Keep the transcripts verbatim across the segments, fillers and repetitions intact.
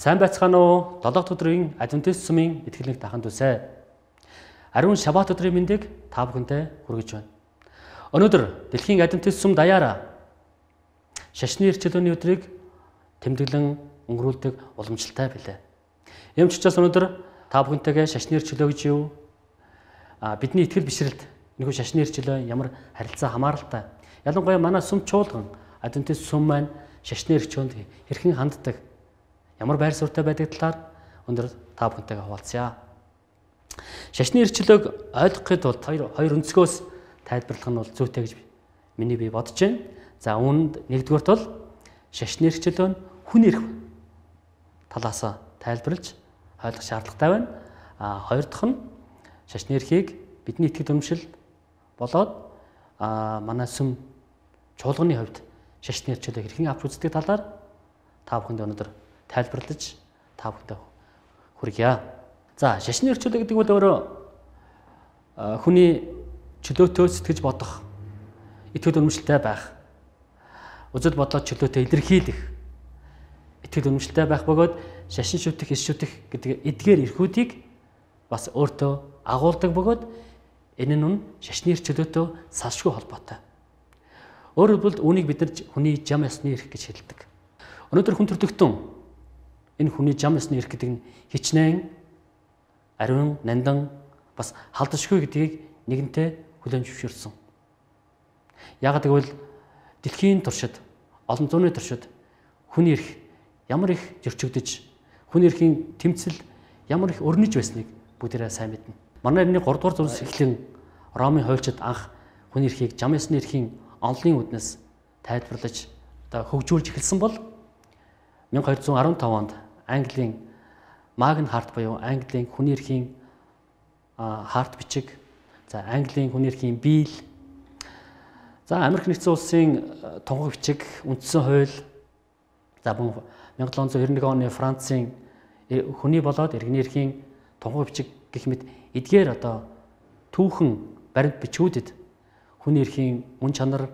Сайн байцгаана уу? долоо өдрийн Адвентист сумын итгэлэг тахан түсэ. Ариун шаббат өдрийн мэндийг та бүхэндээ хүргэж байна. Өнөөдөр дэлхийн Адвентист сум даяараа шашны эрчилгээний өдрийг тэмдэглэн өнгөрүүлдэг уламжлалтай билээ. Юм ч учраас өнөөдөр та бүхэнтэйгээ шашны эрчилгээ гэж юу? А бидний итгэл бишрэлд энэхүү шашны эрчилгээ ямар харилцаа хамааралтай. Ялангуяа манай сум чуулган Адвентист сум маань шашны эрчилгээнд хэрхэн ханддаг, ямар байр суурьтай байдаг талаар өнөөдөр та бүхэнтэйгээ хуваалцъя. Шашны эрчилгээг ойлгохын тулд хоёр хоёр өнцгөөс тайлбарлах нь бол зүйтэй гэж миний бие бодож байна. За үүнд нэгдүгээрт бол шашны эрчилгээ нь хүн эрх талаас тайлбарлаж ойлгох шаардлагатай байна. А хоёр дахь нь шашны эрхийг бидний итгэл үнэмшил болоод а манай сүм чуулганы хувьд шашны эрчилгээг хэрхэн авч үздэг талаар та бүхэнд өнөөдөр тайлбарлаж та бүхэнд хүргье. За шашны эрчилгээ гэдэг бол өөрөө хүний чөлөөтөө сэтгэж бодох, итгэл үнэмшилтэй байх, үзэл бодлоо чөлөөтөө илэрхийлэх, итгэл үнэмшилтэй байх бөгөөд шашин шүтэх, эс шүтэх гэдэг эдгээр эрхүүдийг бас өөртөө агуулдаг бөгөөд энэ нь шашны эрчилгээтэй салшгүй холбоотой. Өөрөөр хэлбэл үүнийг бид нар хүний зам ёсны эрх гэж хэлдэг. Өнөөдөр хүн төрөлхтөн энэ хүний зам ёсны эрх гэдэг нь хичнээн ариун, нандан бас халдшгүй гэдгийг нэгэнтээ хүлээн зөвшөөрсөн. Яагаад гэвэл дэлхийн туршид, олон зууны туршид хүний эрх ямар их зөрчигдөж, хүний эрхийн тэмцэл ямар их өрнөж байсныг бүгдээрээ сайн мэднэ. Манай эртний гурав дугаар зүрс эхлэн Ромын хуульчид анх хүний эрхийг зам ёсны эрхийн онолын үднэс тайлбарлаж одоо хөгжүүлж эхэлсэн бол мянга хоёр зуун арван тавд Английн Магна Харт буюу Английн хүний эрхийн харт бичиг, за Английн хүний эрхийн бийл, за Америк нэгдсэн улсын тунхаг бичиг, үндсэн хууль, за мянга долоон зуун девять оны Францын хүний болоод иргэний эрхийн тунхаг бичиг гэх мэт эдгээр одоо түүхэн баримт бичгүүдэд хүний эрхийн үн чанар,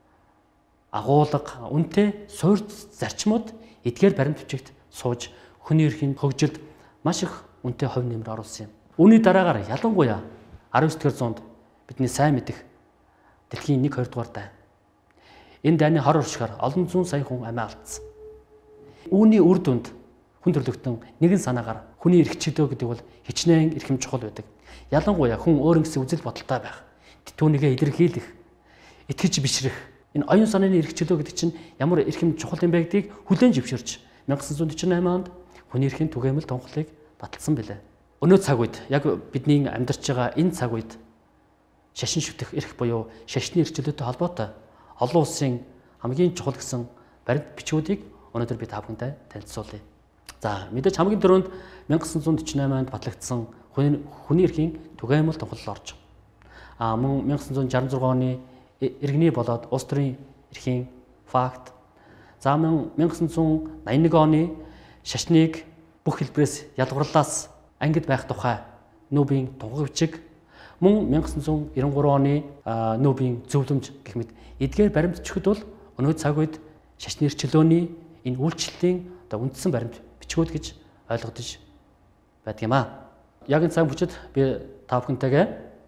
агуулга, үнэтэй суурь зарчмууд эдгээр баримт бичигт сууж хүний эрхийн хөгжилд маш их үнэтэй хувь нэмэр оруулсан юм. Үүний дараагаар ялангуяа арав девь дугаар зуунд бидний сайн мэдэх дэлхийн нэг хоёр дугаар дай. Энэ дайны хор уршихаар олон зуун сая хүн амиа алдсан. Үүний үр дүнд хүн төрлөختөн нэгэн санаагаар хүний эрх чөлөө гэдэг бол хичнээн эрхэм чухал байдаг. Ялангуяа хүн өөрөнгөсөн үзэл бодолтой байх, түүнийгээ илэрхийлэх, итгэж бишрэх. Энэ оюун санааны эрх чөлөө гэдэг чинь ямар эрхэм чухал юм бэ гэдгийг хүлээн зөвшөөрч мянга девятьсот четырнадцать онд хүний эрхийн түгээмэл тунхаглыг баталсан билээ. Өнөө цаг үед яг бидний амьдарч байгаа энэ цаг үед шашин шүтэх эрх буюу шашны эрчилгээтэй холбоотой олон улсын хамгийн чухал гэсэн баримт бичгүүдийг өнөөдөр би та бүхэндээ танилцуулъя. За мэдээж хамгийн түрүүнд мянга девятьсот четырнадцать онд батлагдсан хүний эрхийн түгээмэл тунхаглал орж а мөн мянга девятьсот шарсан зургаан оны иргэний болоод улс төрийн эрхийн факт, за мөн мянга девятьсот найман нэг оны шашныг бүх хэлбэрээс ялгуурлаас ангид байх тухай Нүүбийн тунхаг бичиг, мөн мянга девятьсот девяносто три оны Нүүбийн зөвлөмж гэх мэт эдгээр баримт бичгүүд бол өнөө цаг үед шашны эрчилгээний энэ үйлчлэлийн одоо үндсэн баримт бичгүүд гэж ойлгогдож байдаг юм аа. Яг энэ цаг бүчид би та бүхэнтэйгээ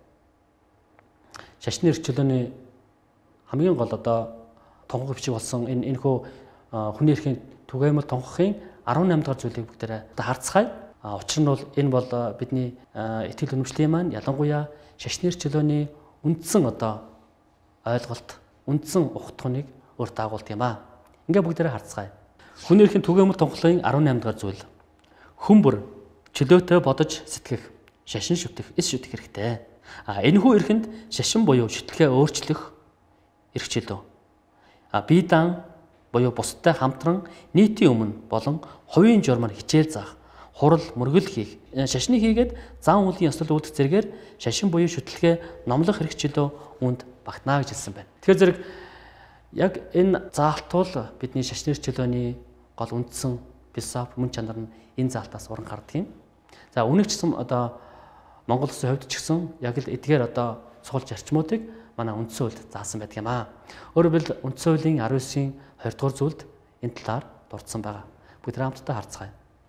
шашны эрчилгээний хамгийн гол одоо тунхаг бичиг болсон энэ энэхүү хүний эрхийн түгээмэл тунхаглын арван найман дахь зүйлийг бүгдээрээ харцгаая. Учир нь бол энэ бол бидний итгэл үнэмшлийн маань ялангуяа шашны эрчилгээний үндсэн одоо ойлголт, үндсэн ухтхуныг өөртөө агуулдаг юм аа. Ингээ бүгдээрээ харцгаая. Хүний эрхийн түгээмэл тунхаглын арван найман дахь зүйл. Хүн бүр чөлөөтэй бодож сэтгэх, шашин шүтэх, эс шүтэх хэрэгтэй. А энэхүү эрхэнд шашин буюу шүтлэгээ өөрчлөх эрх чөлөө. А бие даан буюу бусдтай хамтран нийтийн өмнө болон хувийн журмаар хичээл заах, хурал мөргөл хийх, шашны хийгээд зан үйлийн ёслол үүдэх зэргээр шашин буюу шүтлэгээ номлох эрх чөлөө үүнд багтнаа гэж хэлсэн байна. Тэгэхээр зэрэг яг энэ заалт бол бидний шашны эрчилгээний гол үндсэн философи мөн чанар нь энэ заалтаас уран гардаг юм. За үүнийг ч гэсэн одоо Монгол улсын хувьд ч гэсэн яг л эдгээр одоо цугал зарчмуудыг манай үндсэн хуульд заасан байдаг юм аа. Өөрөөр хэлбэл үндсэн хуулийн арван девятын хоёр дугаар зүйлд энэ талаар дурдсан байгаа. Бүгд хамтдаа харцгаая.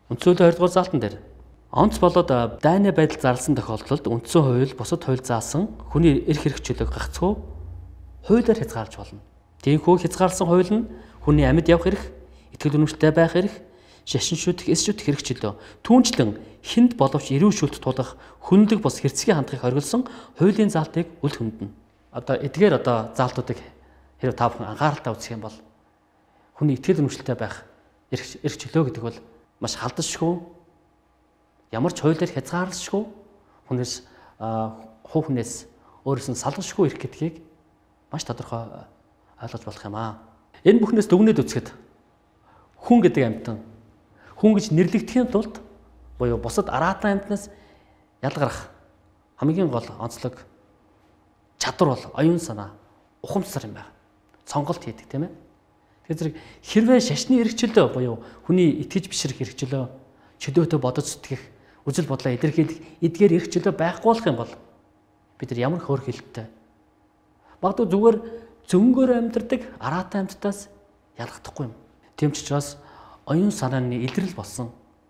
Үндсэн хуулийн хоёрдугаар заалтан дээр онц болоод дайны байдал зарласан тохиолдолд үндсэн хууль бусад хууль заасан хүний эрх хэрэгчлөлийг гагцхүү хуулиар хязгаарлаж болно. Тиймээс хязгаарласан хууль нь хүний амьд явах эрх, итгэл үнэмшилтэй байх эрх, шашин шүтэх, эс шүтэх хэрэгчлөө түүнчлэн хүнд боловч эрүүл шүлт тулах хүндэг бус хэрцгий хандахыг хориглосон хуулийн заалтыг үл хөндөнө. Одоо эдгээр одоо заалтуудыг хэрэг та бүхэн анхааралтай үзэх юм бол хүний итгэл үнэмшилтэй байх эрх чөлөө гэдэг бол маш халдшгүй, ямар ч хуулиар хязгаарлашгүй, хүнээс хуу хүнээс өөрөөс нь салгашгүй эрх гэдгийг маш тодорхой ойлгож болох юм аа. Энэ бүхнээс дүгнээд үзэхэд хүн гэдэг амьтан хүн гэж нэрлэгдэхийн тулд буюу бусад араатан амьтнаас ялгарах хамгийн гол онцлог чадвар бол оюун санаа, ухамсар юм байна. Сонголт хийдэг тийм ээ. Тэгэхээр зэрэг хэрвээ шашны эрхчлөө буюу хүний итгэж бишрэх эрхчлөө, чөлөөтэй бодож сэтгэх, үзэл бодлоо илэрхийлэх эдгээр эрхчлөө байхгүй болох юм бол бид нар ямар хөөр хилттэй. Магадгүй зүгээр зөнгөөр амьдардаг араатан амьтдаас ялгахдаггүй юм. Тийм ч учраас оюун санааны илрэл болсон,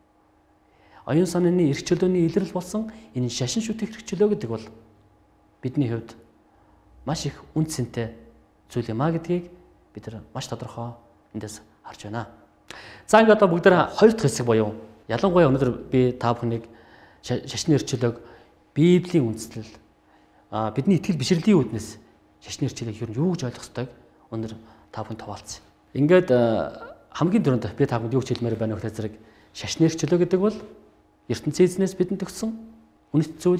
оюун санааны эрхчлөөний илрэл болсон энэ шашин шүтэх эрхчлөө гэдэг бол бидний хувьд маш их үн цэнтэй зүйл юм а гэдгийг бид нар маш тодорхой эндээс харж байна. За ингээд одоо бүгд нэг хоёр дахь хэсэг буюу ялангуяа өнөөдөр би та бүхнийг шашны эрхчлөөг Библийн үндэслэл а бидний итгэл бишрэлийн үүднээс шашны эрхчлөөг ер нь юу гэж ойлгох ёстойг өнөөдөр та бүхэн товаалцсан. Ингээд хамгийн түрүүнд би та бүхэнд юу гэж хэлмээр байна вэ гэхээр зэрэг шашны эрхчлөө гэдэг бол ертөнцийн эзнээс бидэнд өгсөн үнэт зүйл,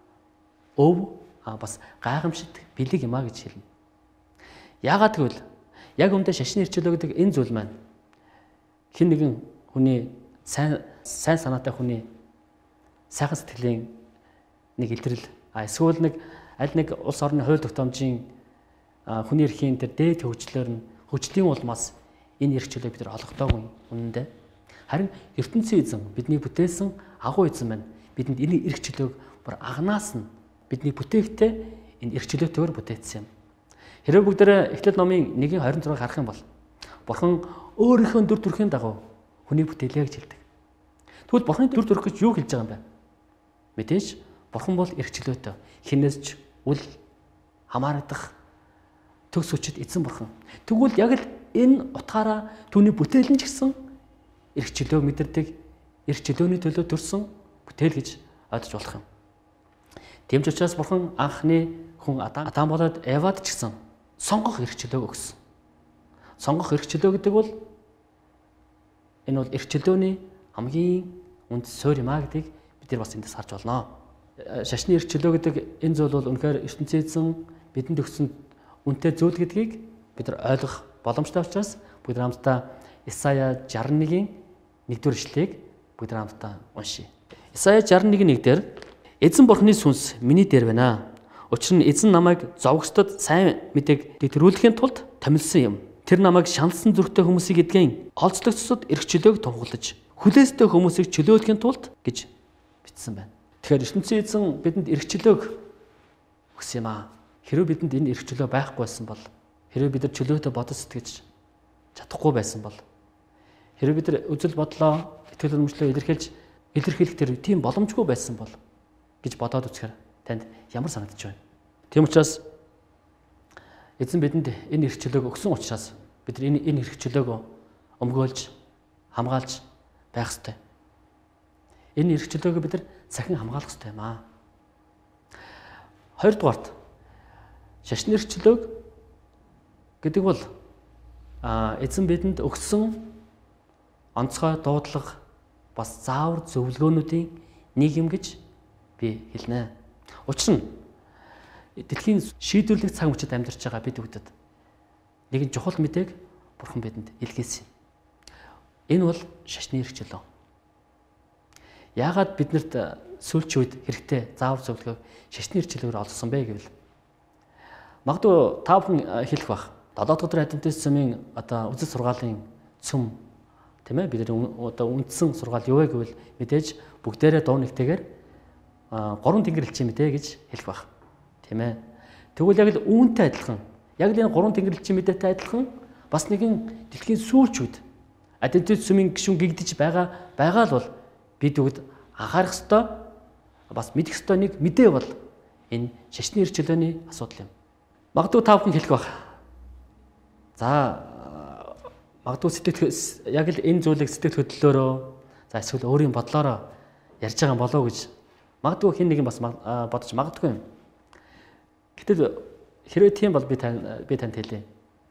өв а бас гайхамшигт бэлэг юм а гэж хэлнэ. Яагаад гэвэл яг үүндээ шашны эрхчлөө гэдэг энэ зүйл маань хэн нэгэн хүний сайн сайн санаатай хүний сайхан сэтгэлийн нэг илрэл а эсвэл нэг аль нэг улс орны хууль тогтоомжийн хүний эрхийн тэр дээд хөгжлөөр нь хөгжлийн улмаас энэ эрхчлөөг бид нар олгодоогүй үнэндээ. Харин ертөнцийн эзэн бидний бүтээсэн агуу эзэн маань бидэнд энэ эрхчлөөг бүр агнаас нь бидний бүтээхтэй энэ эрхчлөөтэйгээр бүтээсэн юм. Хэрвээ бүгдээ Эхлэл номын нэгэн хорин зургийг харах юм бол Бурхан өөрийнхөө дүр төрхийн дагуу хүнийг бүтээлээ гэж хэлдэг. Тэгвэл Бурханы дүр төрх гэж юу хэлж байгаа юм бэ? Мэдээж Бурхан бол эрхчлөөтэй, хинээс ч үл хамаарах төгс хүчит эзэн Бурхан. Тэгвэл яг л энэ утгаараа түүний бүтээлэн ч гэсэн эрхчлөөг мэдэрдэг, эрхчлөөний төлөө төрсөн бүтээл гэж ойлгож болох юм. Тийм ч учраас Бурхан анхны хүн Адам Адам болоод Евад ч гэсэн сонгох эрхчлөөг өгсөн. Сонгох эрхчлөө гэдэг бол энэ бол эрхчлөөний хамгийн үнд суурь юм а гэдгийг бид нар бас эндээс харж болно. Шашны эрхчлөө гэдэг энэ зүйл бол үнэхээр ертөнцийн эзэн бидэнд өгсөн үнэтэй зүйл гэдгийг бид нар ойлгох боломжтой учраас бүгд хамтдаа Исая шестьдесят one-ийн нэгдүгээр ишлэгийг бүгд хамтдаа уншийе. Исая шестьдесят one нэг дээр эзэн Бурханы сүнс миний дээр байна. Учир нь эзэн намайг зовгчдод сайн мэдээг дэвтрүүлэхийн тулд томилсон юм. Тэр намайг шаналсан зүрхтэй хүмүүсийг эдгэн олзлогчдод эрхчлөөг тунхаглаж хүлээстэй хүмүүсийг чөлөөлөхийн тулд гэж бичсэн байна. Тэгэхээр ертөнцийн эзэн бидэнд эрхчлөөг өгсөн юм аа. Хэрвээ бидэнд энэ эрхчлөө байхгүй байсан бол, хэрвээ бид нар чөлөөтэй бодож сэтгэж чадахгүй байсан бол, хэрвээ бид нар үзэл бодлоо, итгэл үнэмшлөө илэрхийлж илэрхийлэх тэр тийм боломжгүй байсан бол гэж бодоод үзэхээр танд ямар санагдаж байна? Тийм учраас эзэн бидэнд энэ эрхчлөөг өгсөн учраас бид нар энэ энэ эрхчлөөг өмгөөлж, хамгаалж байх ёстой. Энэ эрхчлөөг бид нар цахин хамгаалах ёстой юм аа. Хоёрдугаарт шашны эрхчлөөг гэдэг бол эзэн бидэнд өгсөн онцгой дуудлага бас заавар зөвлөгөөнүүдийн нэг юм гэж би хэлнэ. Учир нь дэлхийн шийдвэрлэх цаг мөчид амьдарч байгаа бид бүгдэд нэгэн чухал мэдээг Бурхан бидэнд илгээсэн. Энэ бол шашны эрхчлөө. Яагаад биднэрт сүүлчийн үед хэрэгтэй заавар зөвлөгөөг шашны эрхчлөөр олгосон бэ гэвэл магадгүй та бүхэн хэлэх бах. долоодугаар өдөр Адвентист цөмийн одоо үзэл сургаалын цөм тийм ээ бид нар одоо үндсэн сургаал юу вэ гэвэл мэдээж бүгдээрээ дуу нэгтэйгээр гурван тэнгэр элчийн мэдээ гэж хэлэх бах. Тийм ээ. Тэгвэл яг л үүнтэй адилхан, яг л энэ гурван тэнгэр элчийн мэдээтэй адилхан бас нэгэн дэлхийн сүүлчүүд Адвентист сүмийн гишүүн гэгдэж байгаа байгаа л бол бид бүгд анхаарах ёстой бас мэдэх ёстой нэг мэдээ бол энэ шашны эрх чөлөөний асуудал юм. Магадгүй та бүхэн хэлэх баг. За магадгүй сэтгэл яг л энэ зүйлийг сэтгэл хөдлөлөөрөө за эсвэл өөрийн бодлороо ярьж байгаа болов уу гэж магадгүй хэн нэгэн бас бодож магадгүй юм. Гэтэл хэрвээ тийм бол би тань би танд хэлье.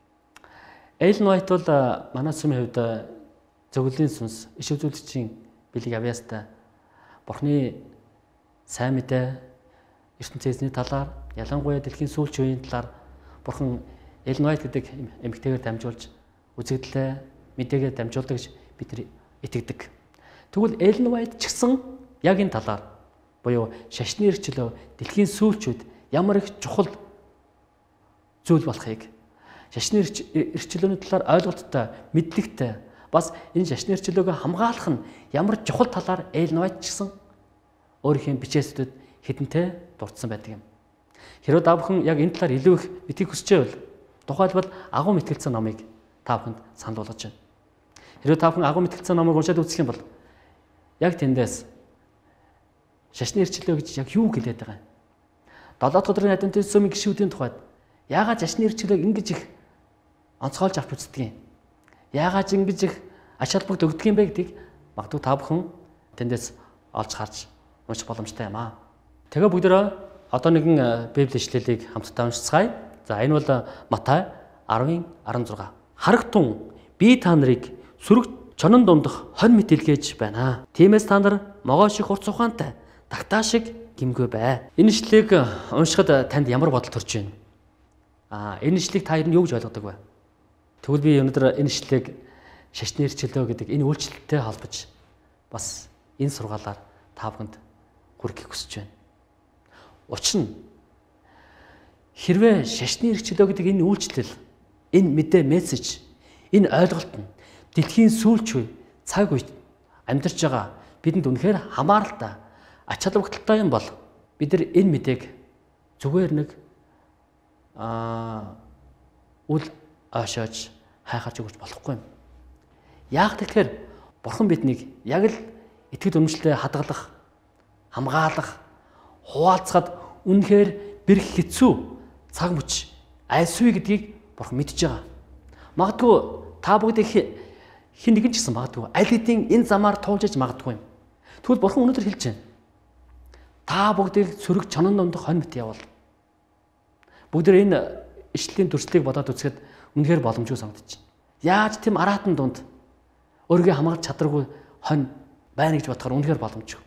Эллен Уайт бол манай сүмийн хувьд зөвлөлийн сүнс, иш үзүүлэгчийн бэлэг авьяастай Бурхны сайн мэдээ ертөнцийн эзний талаар, ялангуяа дэлхийн сүүлч үеийн талаар Бурхан Эллен Уайт гэдэг эмэгтэйгээр дамжуулж үзэгдлээ, мэдээгээр дамжуулдаг гэж бид нар итгэдэг. Тэгвэл Эллен Уайт ч гэсэн яг энэ талаар буюу шашны эрх чөлөө дэлхийн сүүлчүүд ямар их чухал зүйл болохыг шашны эрх чөлөөний талаар ойлголттой, мэдлэгтэй бас энэ шашны эрх чөлөөг хамгаалах нь ямар чухал талаар Эллен Уайт ч гэсэн өөрийнхөө бичээсүүдэд хэдэнтэй дурдсан байдаг юм. Хэрвээ та бүхэн яг энэ талаар илүү их мэдхийг хүсэж байвал тухайлбал агуу мэтгэлцэн номыг та бүхэнд санал болгож байна. Хэрвээ та бүхэн агуу мэтгэлцэн номыг уншаад үзэх юм бол яг тэндээс шашны эрх чөлөө гэж яг юу хэлээд байгаа юм? долоо дахь өдрийн адвентист сүмийн гишүүдийн тухайд яагаад шашны эрх чөлөөг ингэж их онцгойлж авч үздэг юм? Яагаад ингэж их ач холбогд өгдөг юм бэ гэдгийг магадгүй та бүхэн тэндээс олж харж унших боломжтой юм аа. Тэгээ бүгдөө одоо нэгэн Библийн ишлэлийг хамтдаа уншицгаая. За энэ бол Матай десийн арван зураг. Харагтун би та нарыг сүрэг чонон дундах хонь мэт илгээж байна. Тиймээс та нар могоо шиг хурц ухаантай, тагтаа шиг гимгүй бай. Энэ ишлэлийг уншихад танд ямар бодол төрж байна? Аа энэ ишлэлийг та ер нь юу гэж ойлгодог вэ? Тэгвэл би өнөөдөр энэ ишлэлийг шашны эрх чөлөө гэдэг энэ үйлчлэлтэй холбож бас энэ сургаалаар та бүхэнд хүрэхийг хүсэж байна. Учир нь хэрвээ шашны эрх чөлөө гэдэг энэ үйлчлэл, энэ мэдээ, мессеж, энэ ойлголт нь дэлхийн сүүлч үе цаг үед амьдарч байгаа бидэнд үнэхээр хамааралтай, ач холбогдолтой юм бол бид нар энэ мэдээг зүгээр нэг аа үл ойшоож хайхаж өгч болохгүй юм. Яг тэгэхээр Бурхан биднийг яг л итгэл үнэмшлээ хадгалах, хамгаалах, хуваалцахад үнэхээр бэрх хэцүү цаг мөч айсвэ гэдгийг Бурхан мэдж байгаа. Магадгүй та бүгд хэн нэгэн ч гэсэн магадгүй аль хэдийн энэ замаар туулж иж магадгүй юм. Тэгвэл Бурхан өнөөдөр хэлж байна. Та бүгдийг сөрөг чонон дондох хонь мэт явуул. Бүгд энэ ишлэлийн төрслийг бодоод үзэхэд үнэхээр боломжгүй санагдаж байна. Яаж тийм аратан дунд өөрийгөө хамгаалж чадваргүй хонь байна гэж бодохоор үнэхээр боломжгүй.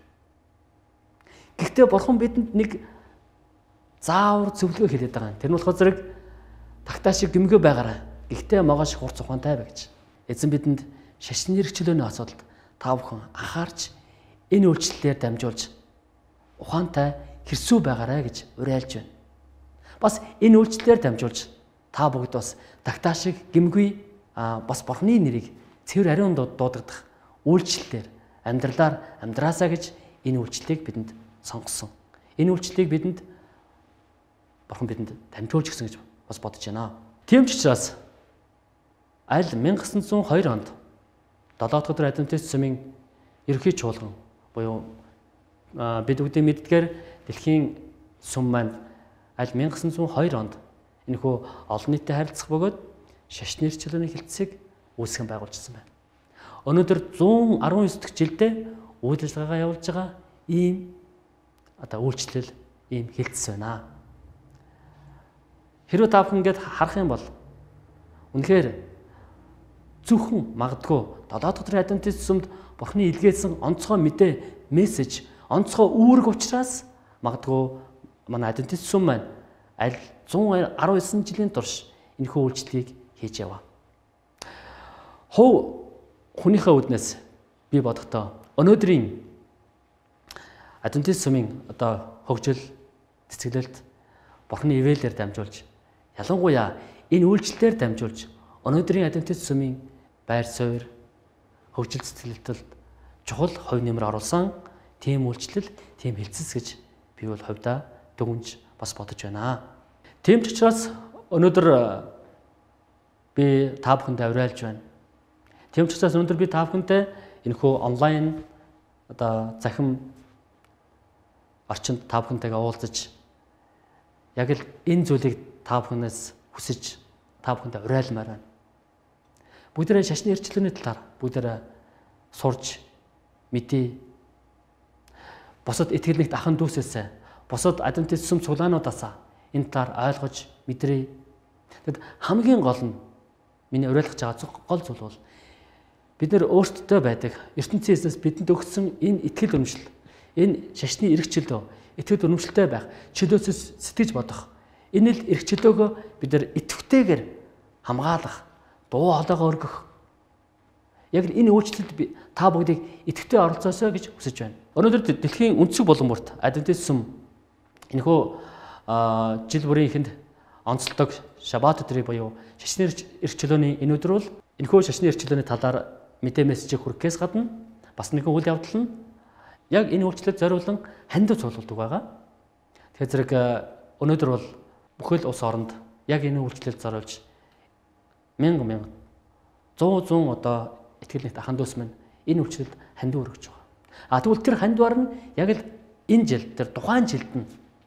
Гэхдээ Бурхан бидэнд нэг заавар зөвлөгөө хэлээд байгаа юм. Тэр нь болохоор зэрэг тагтаа шиг гимгөө байгаарай. Гэхдээ могоо шиг хурц ухаантай бай гэж. Эзэн бидэнд шашны эрх чөлөөний асуудалд та бүхэн анхаарч энэ үйлчлэлээр дамжуулж ухаантай хэрсүү байгаарай гэж уриалж байна. Бас энэ үйлчлэлээр дамжуулж та бүгд бас тагтаа шиг гимгүй бас Бурханы нэрийг цэвэр ариун дуудагдах үйлчлэлээр амьдралаар амьдраасаа гэж энэ үйлчлэлийг бидэнд сонгосон. Энэ үйлчлэлийг бидэнд Бурхан бидэнд дамжуулж гисэн гэж бас бодож байна. Тийм ч учраас аль 천аа зэвсэг и хоёр онд долоо дахь өдөр адвентист сүмийн ерөнхий чуулган буюу бид бүгдийн мэддгээр дэлхийн сүм маань аль 천аа зэвсэг и хоёр онд энэхүү олон нийтэд харилцах бөгөөд шашны эрх чөлөөний хэлтсийг үүсгэн байгуулжсэн байна. Өнөөдөр зуун арван девять дахь жилдээ үйл ажиллагаагаа явуулж байгаа ийм одоо үйлчлэл, ийм хэлтс байна. Хэрвээ та бүхэн ингэж харах юм бол үнэхээр зөвхөн магадгүй долоо дахь өдрийн адвентист сүмд Бурханы илгээсэн онцгой мэдээ, мессеж, онцгой үүрэг учраас магадгүй манай адвентист сүм маань аль зуун арван девять жилийн турш энэхүү үйлчлэлийг хийж яваа. Хов хүнийхээ үднээс би бодохдоо өнөөдрийн адвентист сүмийн одоо хөгжил, цэцгэлэлт Бурханы ивэлээр дамжуулж, ялангуяа энэ үйлчлэлээр дамжуулж өнөөдрийн адвентист сүмийн байр суурь, хөгжил цэцгэлэлтэлд чухал хувь нэмэр оруулсан тийм үйлчлэл, тийм хэлцэс гэж би бол хувьдаа дүгнж бас бодож байна. Тийм ч учраас өнөөдөр би та бүхэнд уриалж байна. Тийм ч учраас өнөөдөр би та бүхэнтэй энэхүү онлайн одоо захим орчинд та бүхэнтэйгээ уулзаж яг л энэ зүйлийг та бүхнээс хүсэж та бүхэнтэй уриалмаар байна. Бүгдээрээ шашны эрхчлөөний талаар бүгдээрээ сурж мэдээ. Босод итгэл нэгт ахын дүүсээсээ, босод адвентист сүм цуглаануудаасаа энэ талаар ойлгож мэдрээ. Тэгэд хамгийн гол нь миний уриалгаж байгаа гол зүйл бол бид нэр өөртөө байдаг ертөнцийн эзнээс бидэнд өгсөн энэ итгэл үнэмшил, энэ шашны эрх чөлөө, итгэл үнэмшилтэй байх, чөлөөсөс сэтгэж бодох. Энэ л эрх чөлөөгөө бид нар итгэвтэйгээр хамгаалах, дуу хоолойгоо өргөх. Яг л энэ үйлчлэлд та бүгдийг итгэвтэй оролцоосоо гэж хүсэж байна. Өнөөдөр дэлхийн өнцөг боломжт адвентист сүм энэхүү жил бүрийн эхэнд онцлдог шаббат өдрийг буюу шашны эрх чөлөөний энэ өдөр бол энэхүү шашны эрх чөлөөний талаар мэдээ мессежийг хүргэхээс гадна бас нэгэн үйл явдал нь яг энэ үйлчлэлд зориулан хандив цуглуулдаг байгаа. Тэгэхээр зэрэг өнөөдөр бол бүхэл улс оронд яг энэ үйлчлэлд зориулж мянга мянга зуун зуун одоо итгэл нэгт ахын дүүс минь энэ үйлчлэлд хандив өргөж байгаа. А тэгвэл тэр хандивар нь яг л энэ жил тэр тухайн жилд нь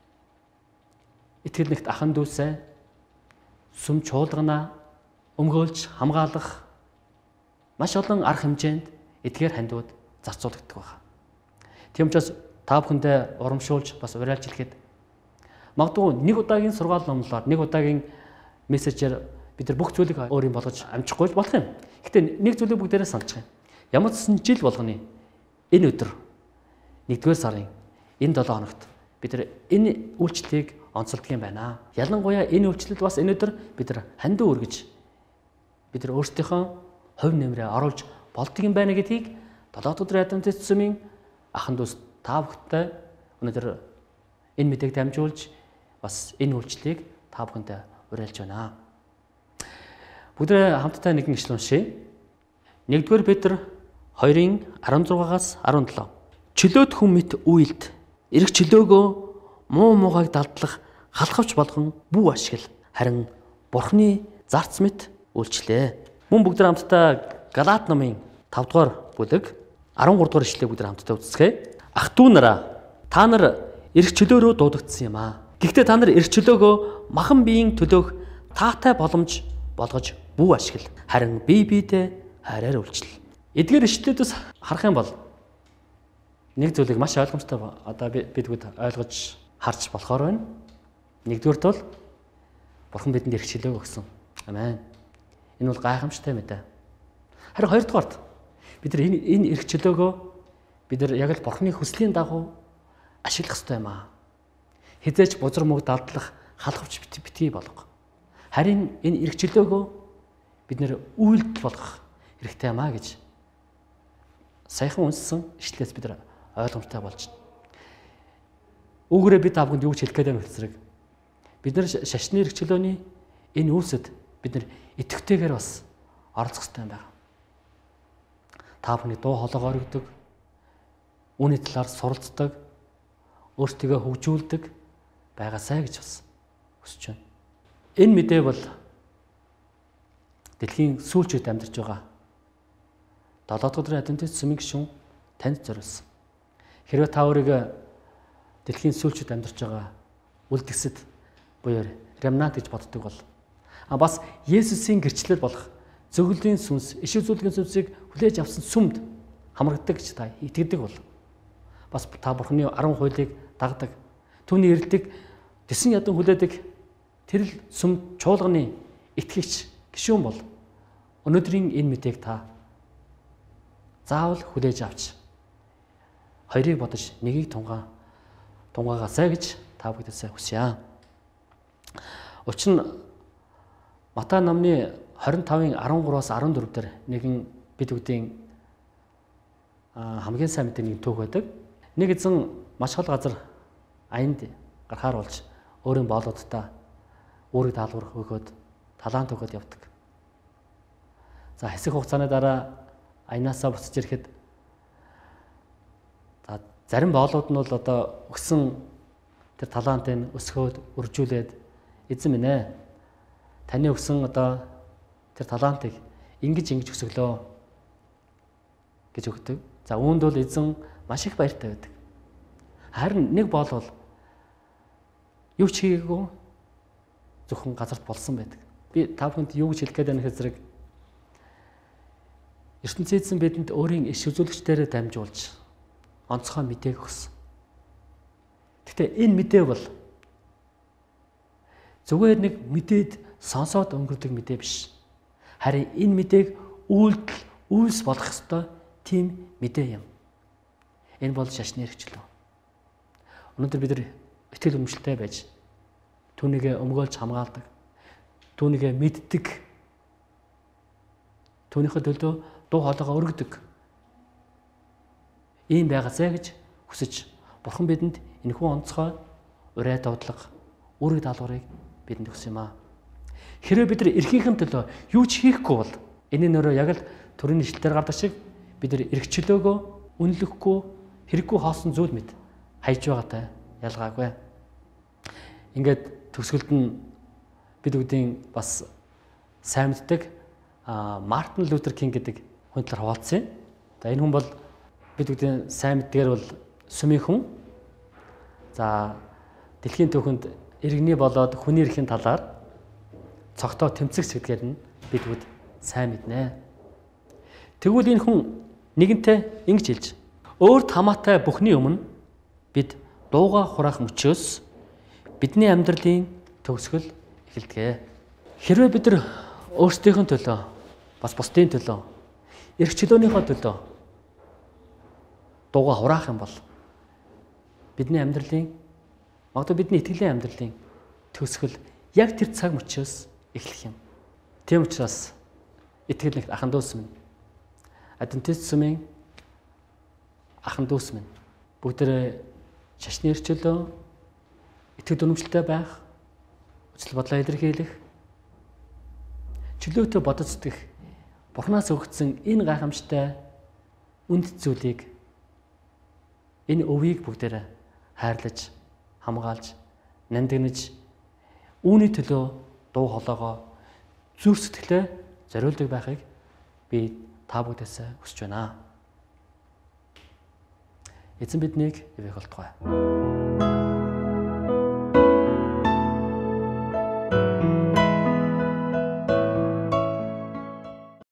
итгэл нэгт ахын дүүсээ сүм чуулгана өмгөөлж хамгаалах маш олон арга хэмжээнд эдгээр хандивууд зарцуулагддаг байна. Тийм учраас та бүхэндээ урамшуулж бас уриалж хэлэхэд магадгүй нэг удаагийн сургаал номлоор нэг удаагийн мессежээр бид нар бүх зүйлийг өөрийн болгож амжихгүй болох юм. Гэхдээ нэг зүйлийг бүгдээрээ санаж байгаа. Ямар ч сан жил болгоны энэ өдөр нэгдүгээр сарын энэ долоо хоногт бид нар энэ үйлчлэлийг онцолдог юм байна. Ялангуяа энэ үйлчлэлд бас энэ өдөр бид нар хандив өргөж бид нар өөрсдийнхөө хувь нэмрээ оруулж болдог юм байна гэдгийг долоо өдрийн адвентист сүмийн ахын дүүс та бүхэнтэй өнөөдөр энэ мэдээг дамжуулж бас энэ үйлчлэлийг та бүхэнтэй уриалж байна. Бүгдээ хамтдаа нэгэн ишлэл уншъя. нэгдүгээр Петр хоёрын арван зургаас арван долоо. Чөлөөт хүн мэт үйлд эрх чөлөөгөө муу муугайг далдлах халахвч болгон бүү ашигла харин Бурхны зарц мэт үйлчлээ. Мөн бүгд хамтдаа Галаат номын тавд дугаар бүлэг арван гурав дугаар ишлэлийг бүгд хамтдаа үздэсгэ. Ах дүү нараа та нар эрх чөлөөрөө дуудагдсан юм аа. Гэхдээ та нар эрх чөлөөгөө махан биеийн төлөөх таатай боломж болгож бүү ашигла харин бие биедээ хайраар үйлчлэл. Эдгээр ишлэлүүдээс харах юм бол нэг зүйлийг маш ойлгомжтой одоо бидгүүд ойлгож харж болохоор байна. Нэгдүгээрт бол Бурхан бидэнд эрх чөлөө өгсөн. Амен. Энэ бол гайхамшигтай мэдээ. Харин хоёрдугаарт бид нар энэ энэ эрх чөлөөгөө бид нар яг л Бурханы хүслийн дагуу ашиглах ёстой юм аа. Хизээч бузар мөг далдлах халахвч битгий болго. Харин энэ эрх чөлөөгөө бид нар үйлдэл болгох хэрэгтэй юм аа гэж саяхан үнссэн ишлээс бид нар ойлгомжтой болж байна. Үүгээрээ бид та бүхэнд юу ч хэлэх гээд байна гэсрэг. Бид нар шашны эрх чөлөөний энэ үүсэд бид нар итгэвтэйгээр бас оролцох хэрэгтэй юм байна. Та бүхний дуу хоолойгоо өргөдөг, үүний талаар суралцдаг, өөртөө хөгжүүлдэг байгаасай гэж бас хүсэж байна. Энэ мэдээ бол дэлхийн сүүлчүүд амьдарч байгаа долоо дахь өдрийн адвентист сүмийн гишүүн танд зориулсан. Хэрвээ та өөрийгөө дэлхийн сүүлчүүд амьдарч байгаа үлдгэсэд буюу ремнант гэж боддог бол а бас Есүсийн гэрчлэл болох зөвгөлийн сүнс, иш үзүүлгийн сүнсийг хүлээж авсан сүмд хамрагддаг гэж та итгэдэг бол бас та Бурханы арван хуулийг дагдаг. Түүний ирдэг тэсэн ядан хүлээдэг тэр л сүм чуулганы итгэгч гишүүн бол өнөөдрийн энэ мэдээг та заавал хүлээж авч хоёрыг бодож нэгийг тунгаа тунгаагаасай гэж та бүхэндээ хүсье. Учир нь Матай номны двадцать пятын арван гураваас арван дөрөв дээр нэгэн бид бүгдийн хамгийн сайн мэдээ нэг түүх байдаг. Нэг эзэн маш хол газар аянд гарахаар болж өөрийн боолуудтай өөрийг даалгавар өгөөд талаант өгөөд явдаг. За хэсэг хугацааны дараа аянаасаа буцаж ирэхэд за зарим боолууд нь бол одоо өгсөн тэр талаантыг өсгөөд үржүүлээд эзэн минь ээ таны өгсөн одоо тэр талаантыг ингэж ингэж өсөглөө. гэж өгдөг. За үүнд бол эзэн маш их баяртай байдаг. Харин нэг боол бол юу ч хийгээгүй зөвхөн газарт болсон байдаг. Би та бүхэнд юу гэж хэлэх гээд байна гэхээр зэрэг ертөнцийн эзэн бидэнд өөрийн иш үзүүлэгчдээрээ дамжуулж онцгой мэдээг өгсөн. Гэхдээ энэ мэдээ бол зүгээр нэг мэдээд сонсоод өнгөрдөг мэдээ биш. Харин энэ мэдээг үйлдэл, үйлс болох ёстой тийм мэдээ юм. Энэ бол шашны хэрэгчлөө. Өнөөдөр бид нар итгэл үнэмшилтэй байж түүнийгээ өмгөөлж хамгаалдаг, түүнийгээ мэддэг, түүнийхээ төлөө дуу хоолойгоо өргөдөг. Ийм байгаасай гэж хүсэж Бурхан бидэнд энэхүү онцгой урай дуудлага, үүрэг даалгаврыг бидэнд өгсөн юм аа. Хэрвээ бид нар эрхийнхэн төлөө юу ч хийхгүй бол энэ нөрөө яг л төрийн ишлэлээр гардаг шиг бид нар эрхчлөөгөө үнэлэхгүй, хэрэггүй хоосон зүйл мэд хайж байгаатай ялгаагүй. Ингээд төгсгөлд нь бид үгдийн бас сайн мэддэг Мартин Лютер Кинг гэдэг хүн талаар хуваалцсан юм. За энэ хүн бол бид үгдийн сайн мэддгээр бол сүмийн хүн. За дэлхийн түүхэнд иргэний болоод хүний эрхийн талаар цогтоо тэмцэгч гэдгээр нь бид бүгд сайн мэднэ. Тэгвэл энэ хүн нэгэнтээ ингэж хэлж, өөрт хамаатай бүхний өмнө бид дууга хураах мөчөөс бидний амьдралын төгсгөл эхэлдэг. Хэрвээ бид нар өөрсдийнхөө төлөө, бас бусдын төлөө, эрх чөлөөнийхөө төлөө дууга хураах юм бол бидний амьдралын, магадгүй бидний итгэлийн амьдралын төгсгөл яг тэр цаг мөчөөс эхлэх юм. Тийм учраас итгэл нэгт ахан дүүс минь, Адвентист сүмийн ахан дүүс минь бүгдээ шашны эрхчлөө, итгэл үнэмшилтэй байх, хүсэл бодлоо илэрхийлэх, чөлөөтэй бодож сэтгэх, Бурханаас өгөгдсөн энэ гайхамшигтай үнд зүйлийг, энэ өвийг бүгдээрээ хайрлаж, хамгаалж, нандинаж, үүний төлөө дуу хоолойгоо зүрх сэтгэлээ зориулдаг байхыг би та бүдээсээ хүсэж байна. Эзэн биднийг ивэх болтугай.